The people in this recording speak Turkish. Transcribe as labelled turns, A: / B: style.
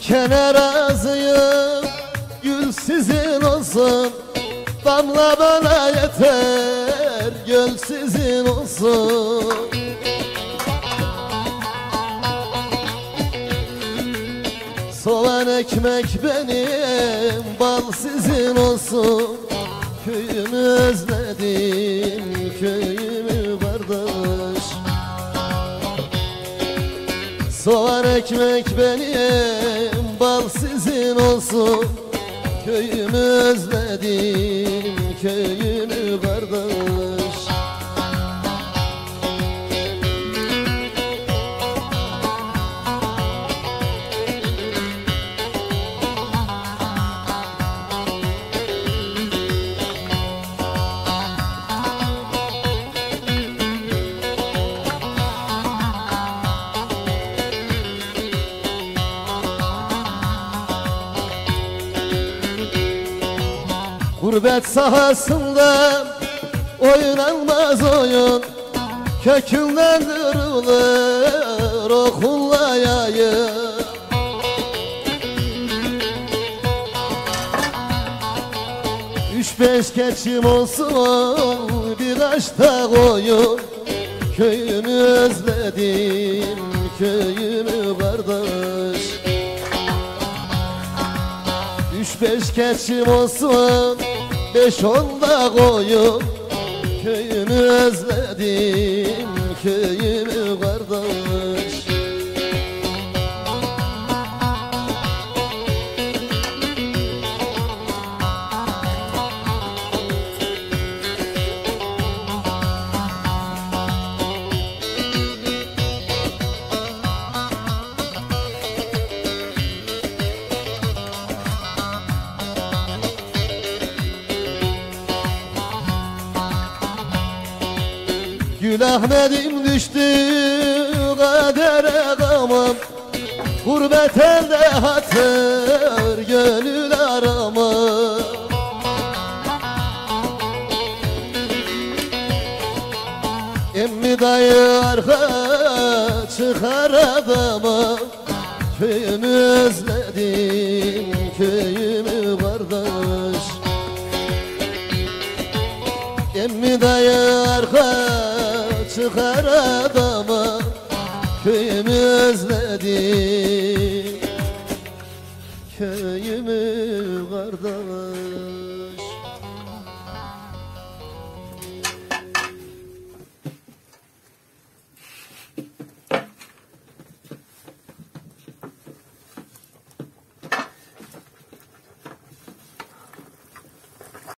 A: Dikene razıyım, gül sizin olsun. Damla bana yeter, göl sizin olsun. Soğan ekmek benim, bal sizin olsun. Köyümü özledim, köyümü kardeş. Soğan ekmek benim, bal sizin olsun. Köyümü özledim, köyümü kardeş. Gurbet sahasında oynanmaz oyun, kökünden kırılır okulla yayın. Üç beş keçim olsun, birkaç da koyun. Köyümü özledim, köyümü kardeş. Üç beş keçim olsun, 5-10 da koyun. Köyümü özledim, köyümü kardeş. Gül Ahmet'im düştü kadere gamım. Gurbet elde hatır gönül aramı. Emmi dayı arka çıkar adamı. Köyümü özledim, köyümü kardeş. Emmi dayı arka çıkar adama. Köyümü özledim, köyümü kardeş.